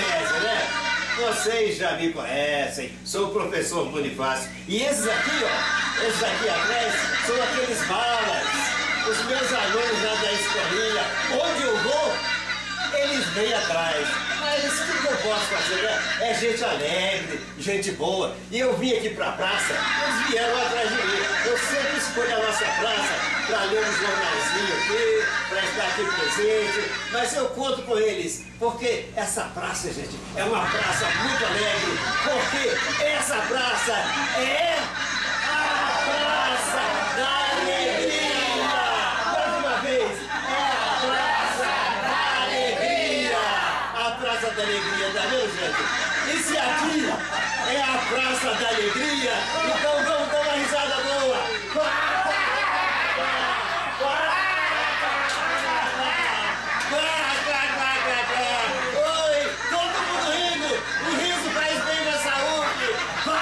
conhecem, né? Vocês já me conhecem, sou o professor Bonifácio. E esses aqui, ó, esses aqui atrás, são aqueles balas, os meus alunos lá da escolinha. Onde eu vou, eles vêm atrás. Mas o que eu posso fazer, né? É gente alegre, gente boa. E eu vim aqui pra praça, eles vieram atrás de mim. Eu sempre escolho a nossa praça para ler um jornalzinho aqui, para estar aqui presente. Mas eu conto com eles, porque essa praça, gente, é uma praça muito alegre. Porque essa praça é a Praça da Alegria. Mais uma vez, é a Praça da Alegria. A Praça da Alegria, tá vendo, gente? E se aqui é a Praça da Alegria, então vamos dar uma risada boa. Oi, todo mundo rindo. O riso faz bem na saúde.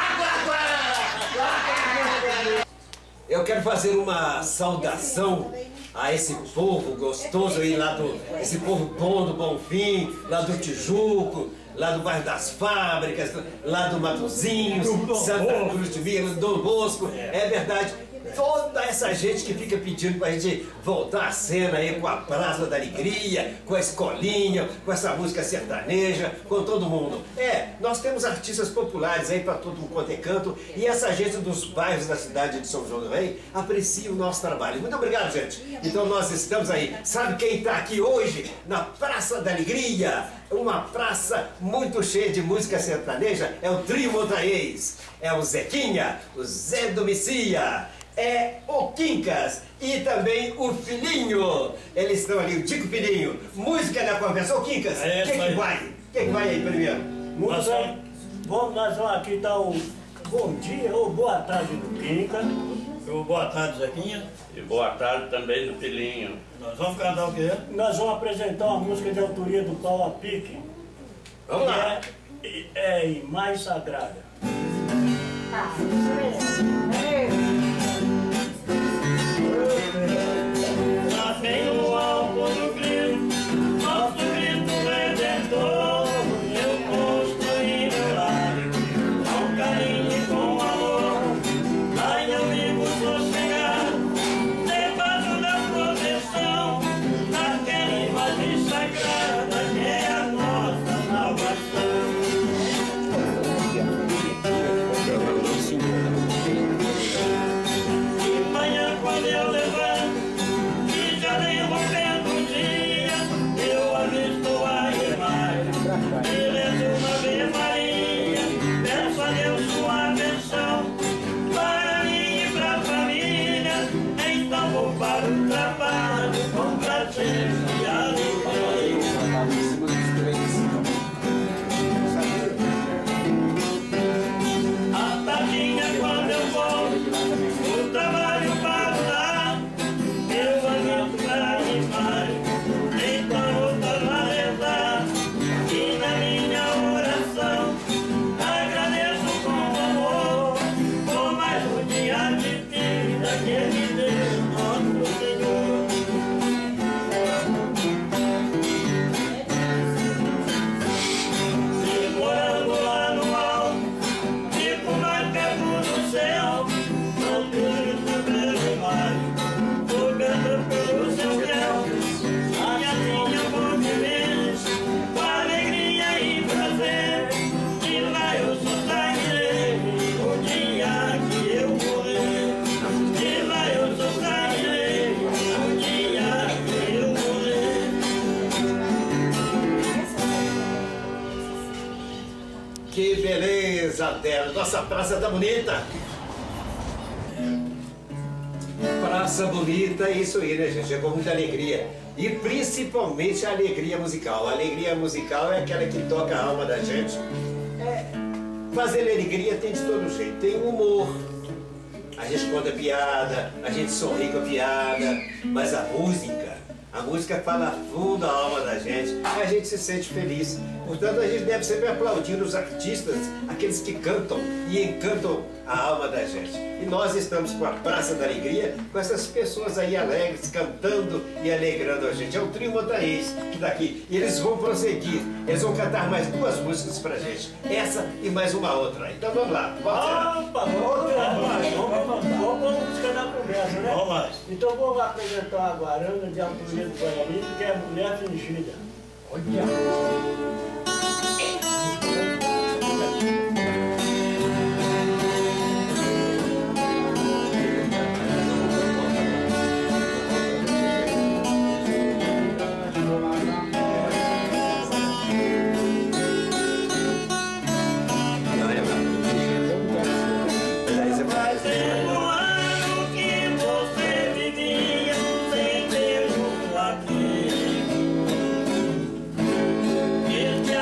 Eu quero fazer uma saudação a esse povo gostoso aí lá esse povo bom do Bonfim, lá do Tijuco, lá do bairro das Fábricas, lá do Matozinhos, Santa Cruz de Minas, Dom Bosco. É verdade. Toda essa gente que fica pedindo pra gente voltar à cena aí com a Praça da Alegria, com a escolinha, com essa música sertaneja, com todo mundo. Nós temos artistas populares aí pra todo quanto é canto, e essa gente dos bairros da cidade de São João do Rei aprecia o nosso trabalho. Muito obrigado, gente. Então nós estamos aí. Sabe quem tá aqui hoje na Praça da Alegria? Uma praça muito cheia de música sertaneja. É o Trio Montaês, é o Zequinha, o Zé do Messias, é o Quincas e também o Filhinho. Eles estão ali, o Tico Filhinho. Música da conversa. Ô Quincas, o que vai? O que vai aí primeiro? Nós vamos aqui dar o bom dia ou boa tarde do Quincas. Boa tarde, Zequinha. E boa tarde também do Filhinho. Nós vamos cantar o quê? Nós vamos apresentar uma música de autoria do Paulo Apique. Vamos lá. É Mais Sagrada. Lá vem o alto do grito, nosso grito redentor. Eu construí meu lar, com carinho e com amor. Lá eu vivo sossegado, debaixo da proteção daquela imagem sagrada que é a nossa salvação. De manhã quando eu levanto, e já nem rompendo o dia, eu avisto a imagem e rezo uma Ave Maria. Peço a Deus sua bênção para mim e para a família. Então vou para o trabalho com prazer e alegria. A tardinha quando eu vou, o trabalho para lá, eu aviso para a imagem, então vou tornar a rezar. E na minha oração, agradeço com amor, por mais um dia de vida que Ele deu, nosso Senhor. E morando lá no alto, fico mais perto do céu, não tudo pelo mar, coberto pelo seu véu. E assim eu vou viver, com alegria e prazer, e lá eu só sairei, o dia que eu morrer. E lá eu só sairei, o dia que eu morrer. Que beleza, Débora. Nossa praça tá bonita. Praça bonita, é isso aí, né, gente? É com muita alegria. E principalmente a alegria musical. A alegria musical é aquela que toca a alma da gente. Fazer alegria tem de todo jeito. Tem humor. A gente conta piada, a gente sorri com a piada. Mas a música A música fala fundo a alma da gente, a gente se sente feliz. Portanto, a gente deve sempre aplaudir os artistas, aqueles que cantam e encantam a alma da gente. E nós estamos com a Praça da Alegria, com essas pessoas aí alegres, cantando e alegrando a gente. É o Trio Montaís que está aqui. E eles vão prosseguir, eles vão cantar mais 2 músicas pra gente. Essa e mais uma outra. Então vamos lá. Opa, vamos música da conversa, né? Vamos lá. Então vamos apresentar a Guarana de Altoria do Guarani, que é Mulher Fingida. Este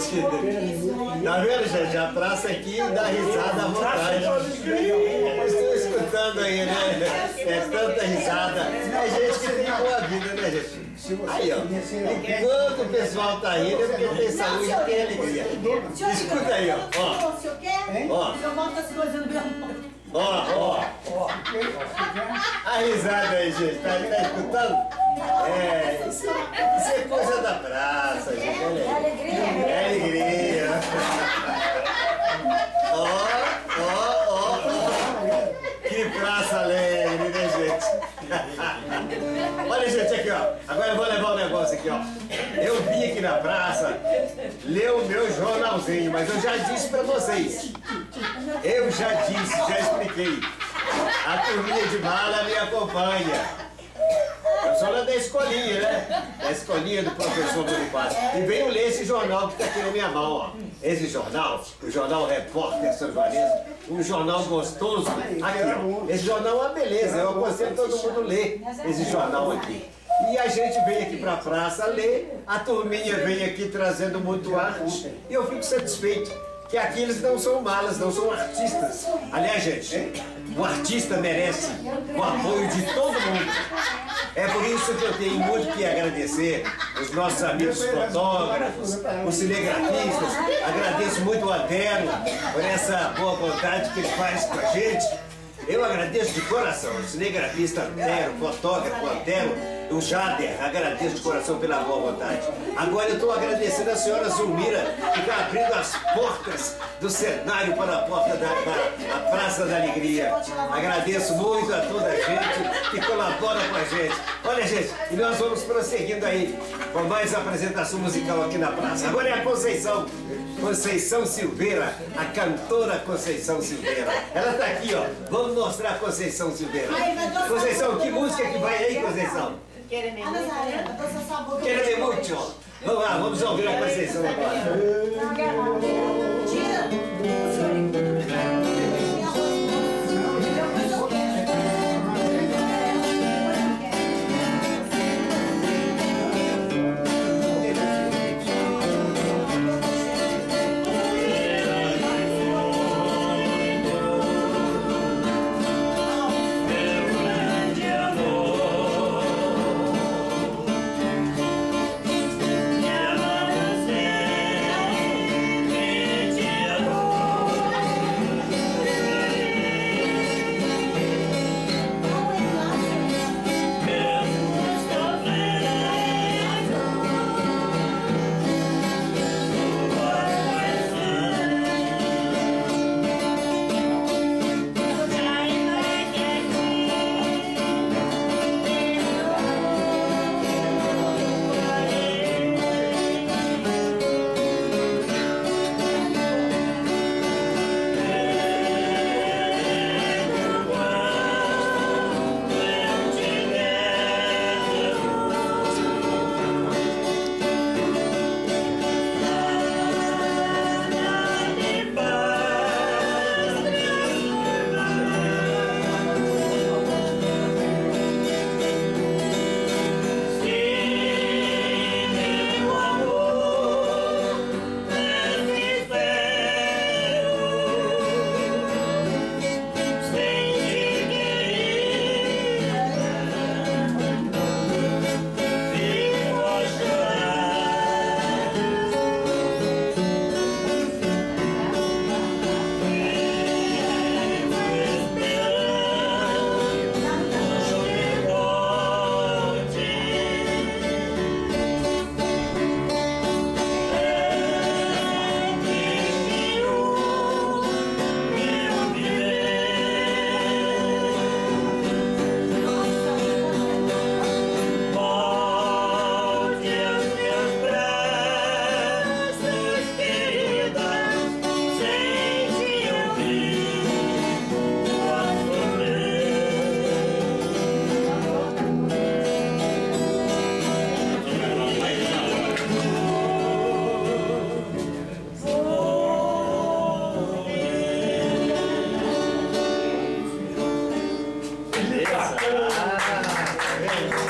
gente? Tá vendo, gente? A praça aqui dá risada à vontade. Estou escutando aí, né? É tanta risada. É gente que tem boa vida, né, gente? Aí, ó. Enquanto o pessoal tá rindo, é porque tem saúde e tem alegria. Escuta aí, ó. O senhor quer? Ó. O senhor volta se coisando mesmo. Ó. A risada aí, gente. Tá escutando? Isso é coisa da praça, gente. É alegria. É alegria. Ó. Que praça alegre, né, gente? Olha, gente, aqui, ó. Agora eu vou levar um negócio aqui, ó. Eu vim aqui na praça ler o meu jornalzinho, mas eu já disse pra vocês. Eu já expliquei. A turminha de mala me acompanha. Eu sou lá da escolinha, né? Da escolinha do professor Bonifácio. E venho ler esse jornal que está aqui na minha mão, ó. Esse jornal, o jornal Repórter São Joanense, um jornal gostoso. Aqui, ó. Esse jornal é uma beleza. Eu aconselho todo mundo ler esse jornal aqui. E a gente vem aqui para a praça ler, a turminha vem aqui trazendo muito arte. E eu fico satisfeito que aqui eles não são malas, não são artistas. Aliás, gente, o artista merece o apoio de todo mundo. É por isso que eu tenho muito que agradecer os nossos amigos fotógrafos, os cinegrafistas. Agradeço muito o Antero por essa boa vontade que ele faz com a gente. Eu agradeço de coração o cinegrafista Antero, fotógrafo Antero, o Jader, agradeço de coração pela boa vontade. Agora eu estou agradecendo a senhora Zulmira, que está abrindo as portas do cenário para a porta da Praça da Alegria. Agradeço muito a toda a gente que colabora com a gente. Olha, gente, e nós vamos prosseguindo aí com mais apresentação musical aqui na praça. Agora é a Conceição Silveira, a cantora Conceição Silveira. Ela está aqui, ó. Vamos mostrar a Conceição Silveira. Conceição, que música que vai aí, Conceição? Querem muito. Vamos lá, vamos ouvir a Conceição agora.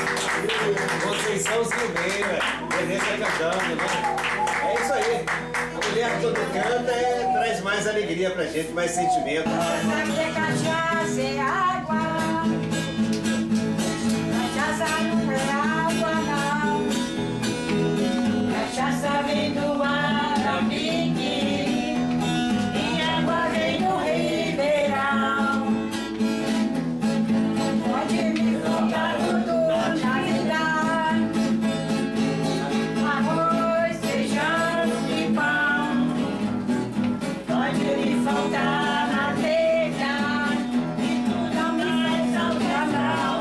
Conceição Silveira, beleza cantando, né? É isso aí. perto do canto traz mais alegria pra gente, mais sentimento. Sabe é cachaça, é água. Cachaça não é água, não. Cachaça vem do Arambique e água vem do Ribeirão. Pode me contar tudo na vida. Arroz, feijão e pão. Pode me faltar na telha e tu não me falta não.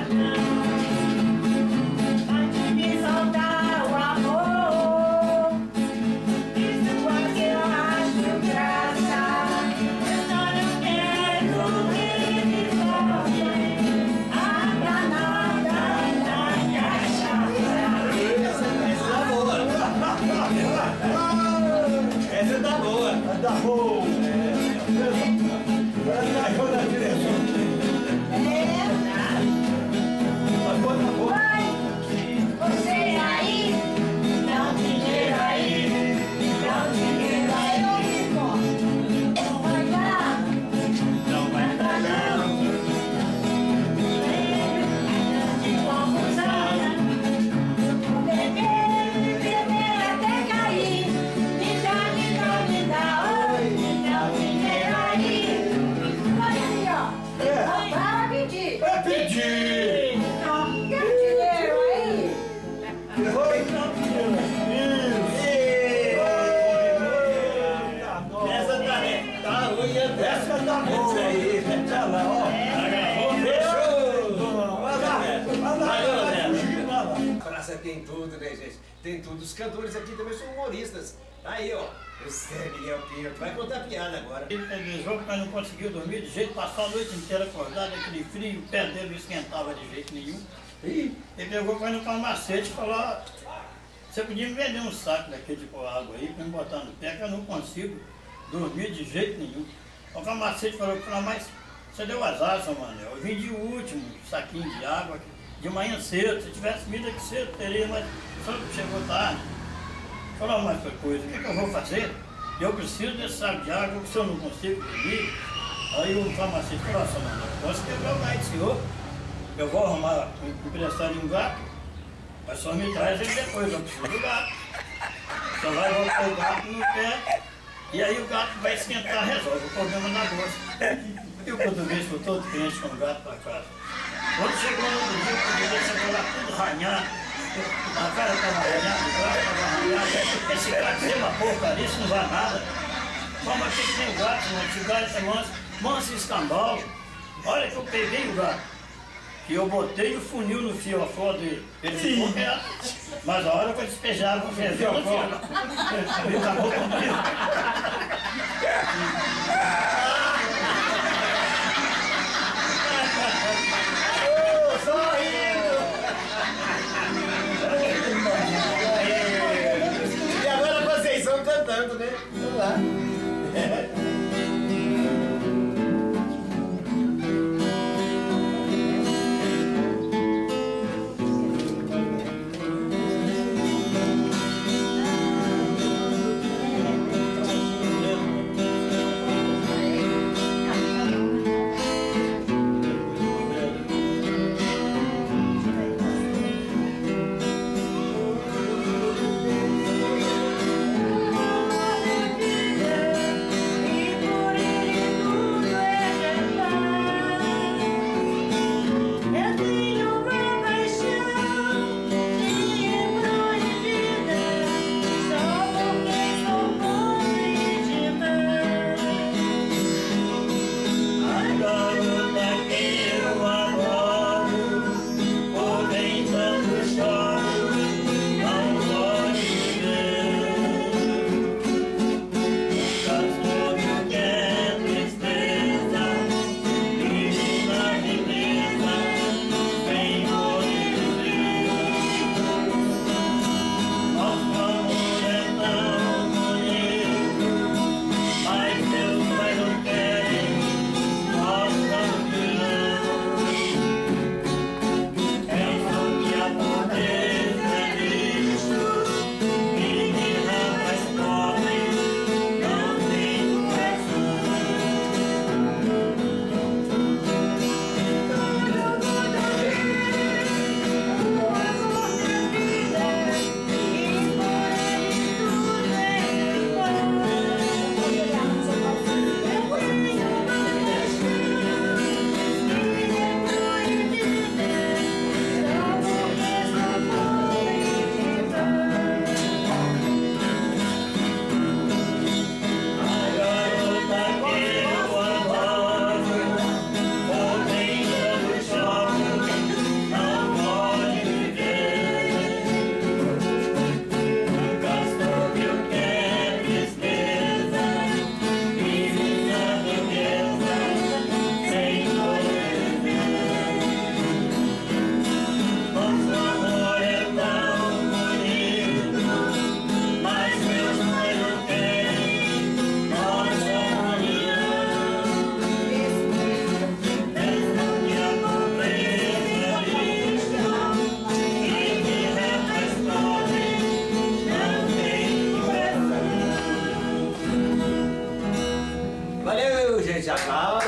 Pode me faltar o amor. Isso aqui eu acho graça. Eu só não quero que me falte a danada da cachaça. Essa tá boa. Da boa. Você aí, dá um dinheiro aí, dá um dinheiro aí, não vai dar, não vai dar não. De confusão, beber até cair, me dá, oi, me dá um dinheiro aí. Olha aí, ó, para pedir. É pedir. Não, quer dinheiro aí? Essa tá ruim, Essa tá boa. Isso aí. Olha lá, ó. Praça tem tudo, né, gente? Tem tudo. Os cantores aqui também são humoristas. Aí, ó, o Zé Miguel Pinto vai contar piada agora. Ele avisou que nós não conseguiu dormir de jeito, passou a noite inteira acordado, aquele frio, o pé dele não esquentava de jeito nenhum. Ele pegou para ir no farmacêutico e falou, ó, você podia me vender um saco daquele de pôr água aí para me botar no pé, que eu não consigo dormir de jeito nenhum. O farmacêutico falou, mas você deu azar, seu Manel, eu vendi o último saquinho de água de manhã cedo, se tivesse vindo aqui cedo, teria, mas só que chegou tarde. Falou, mas que coisa, o que eu vou fazer? Eu preciso desse saco de água, que se eu não consigo dormir. Aí o farmacêutico falou, seu Manel, posso quebrar o pai do senhor? Eu vou arrumar, emprestar um gato, mas só me traz ele depois, eu preciso do gato. Só vai botar o gato no pé, e aí o gato vai esquentar, resolve o problema na bolsa. E o português foi todo crente com o gato para casa. Quando chegou no outro dia, o português chegou lá tudo ranhado, a cara estava arranhada, o gato estava arranhado. Esse gato é uma porcaria, isso não vai nada. Como aqui que tem o gato, o gato é manso e escambau. Olha que eu peguei o gato. E eu botei o funil no fio a flor dele. Ele ficou quieto. Mas a hora que eu despejava, eu ferveu no fio. Ele acabou comigo. E agora a Conceição cantando, né? Vamos lá. aplausos.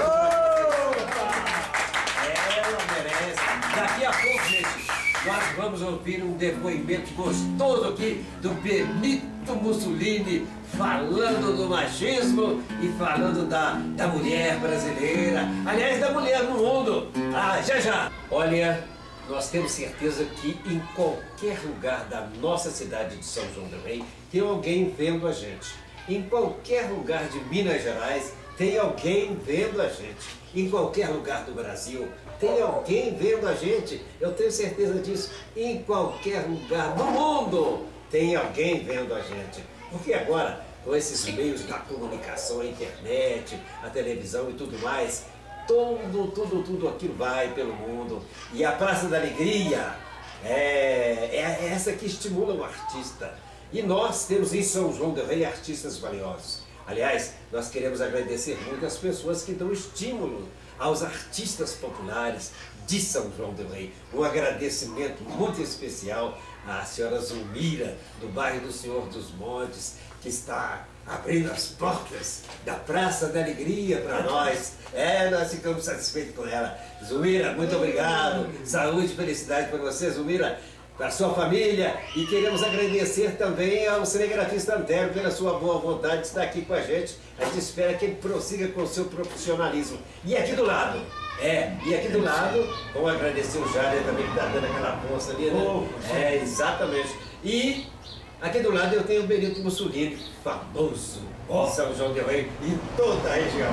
Ela merece. Daqui a pouco, gente, nós vamos ouvir um depoimento gostoso aqui do Benito Mussolini, falando do machismo e falando da mulher brasileira, aliás, da mulher no mundo. Já já. Olha, nós temos certeza que em qualquer lugar da nossa cidade de São João del Rei tem alguém vendo a gente. Em qualquer lugar de Minas Gerais tem alguém vendo a gente. Em qualquer lugar do Brasil tem alguém vendo a gente. Eu tenho certeza disso. Em qualquer lugar do mundo tem alguém vendo a gente. Porque agora, com esses meios da comunicação, a internet, a televisão e tudo mais, tudo aquilo vai pelo mundo. E a Praça da Alegria é essa que estimula o artista. E nós temos em São João del Rei artistas valiosos. Aliás, nós queremos agradecer muito as pessoas que dão estímulo aos artistas populares de São João del Rei. Um agradecimento muito especial à senhora Zulmira, do bairro do Senhor dos Montes, que está abrindo as portas da Praça da Alegria para nós. Nós ficamos satisfeitos com ela. Zulmira, muito obrigado. Saúde e felicidade para você, Zulmira, para a sua família, e queremos agradecer também ao cinegrafista Antero pela sua boa vontade de estar aqui com a gente. A gente espera que ele prossiga com o seu profissionalismo. E aqui do lado, vamos agradecer o Jader também, que está dando aquela força ali, né? Exatamente. E aqui do lado eu tenho o Benito Mussolini, famoso em São João del Rei e toda a região.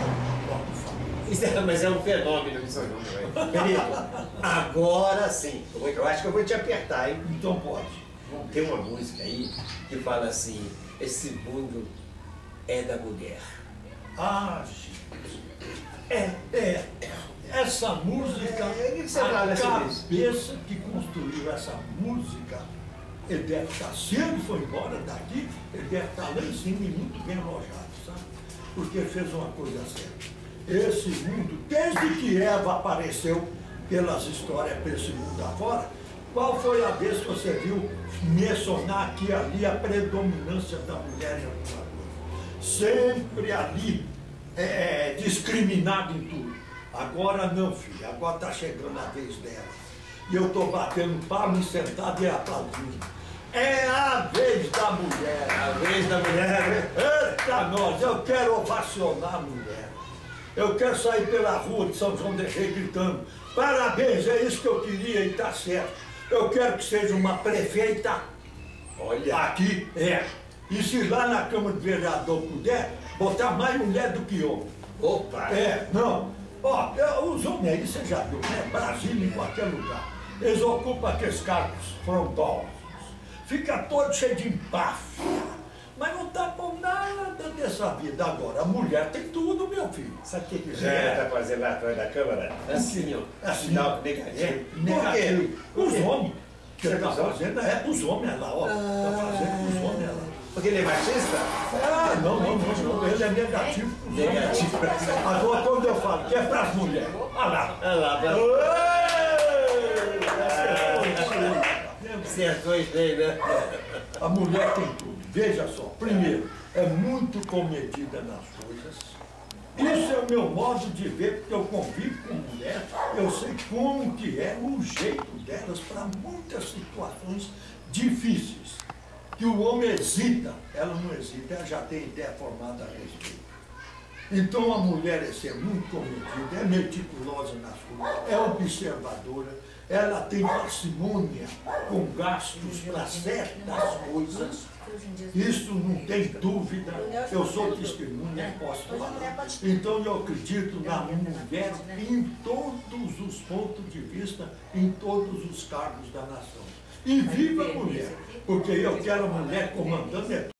Mas é um fenômeno de São João del Rei. Benito, agora sim, eu acho que eu vou te apertar, hein? Então pode. Tem uma música aí que fala assim: esse mundo é da mulher. Gente. Essa música, a cabeça que construiu essa música, ele deve estar, se ele for embora daqui, ele deve estar lá em cima e muito bem alojado, sabe? Porque ele fez uma coisa certa. Esse mundo, desde que Eva apareceu pelas histórias para esse mundo afora, qual foi a vez que você viu mencionar aqui e ali a predominância da mulher em alguma coisa? Sempre ali, discriminado em tudo. Agora não, filho, agora está chegando a vez dela. E eu estou batendo palmo, sentado e aplaudindo. É a vez da mulher. A vez da mulher. Eita nós, eu quero ovacionar a mulher. Eu quero sair pela rua de São João del Rei gritando: parabéns, é isso que eu queria e está certo. Eu quero que seja uma prefeita. Olha. Aqui, E se lá na Câmara de Vereador puder, botar mais mulher do que homem. Opa! Não. Os homens aí, você já viu, né? Brasília, em qualquer lugar. Eles ocupam aqueles cargos frondosos. Fica todo cheio de empáfia. Mas não tá bom nada dessa vida agora. A mulher tem tudo, meu filho. Sabe o que o Zé está fazendo lá atrás da Câmara? Assim, ó. Sinal negativo. Negativo. Os homens. O que ele está fazendo é os homens lá, ó. Está fazendo os homens lá. Porque ele é machista? Não. Ele é negativo. Negativo. Agora, quando eu falo que é para as mulheres, olha lá. Acertou bem, né? A mulher tem tudo. Veja só, primeiro, é muito comedida nas coisas. Isso é o meu modo de ver, porque eu convivo com mulher, eu sei como que é o jeito delas para muitas situações difíceis. Que o homem hesita, ela não hesita, ela já tem ideia formada a respeito. Então a mulher é ser muito comedida, é meticulosa nas coisas, é observadora, ela tem parcimônia com gastos para certas coisas. Isso não tem dúvida, eu sou testemunha, posso falar. Então eu acredito na mulher em todos os pontos de vista, em todos os cargos da nação. E viva a mulher, porque eu quero a mulher comandando